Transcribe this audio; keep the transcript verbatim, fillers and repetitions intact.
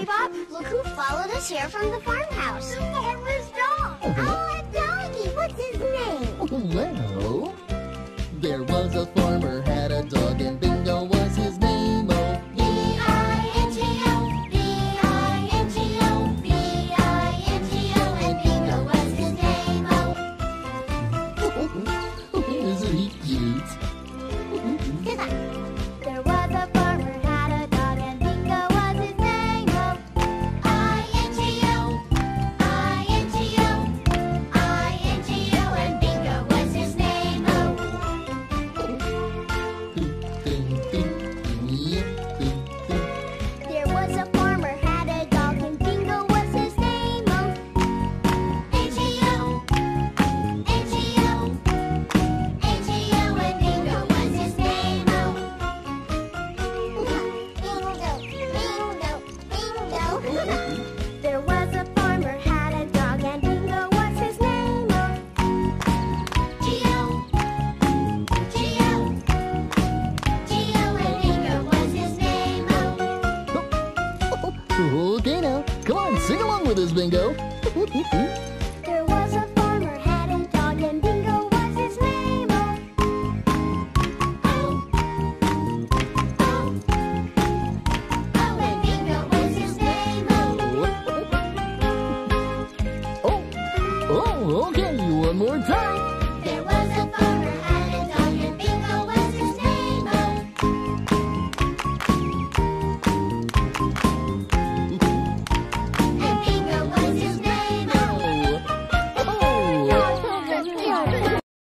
Johnny Bob, look who followed us here from the farmhouse. The farmer's dog. Oh, a doggy. What's his name? Well, there was a farmer had a dog, and Bingo was his name. Oh, B I N G O, B I N G O, B I N G O, and Bingo was his name. Oh, isn't he cute? there was a farmer had a dog, and Bingo was his name. Oh, I N G O, I N G O, I N G O, and Bingo was his name. Oh. There was a farmer had a dog, and Bingo was his name. Oh, N G O, N G O, N G O, and Bingo was his name. Oh, Bingo, Bingo, Bingo. There was a farmer had a dog, and Bingo was his name. Oh, G O, G O, G O, and Bingo was his name. Oh. Okay now, come on, sing along with us, Bingo.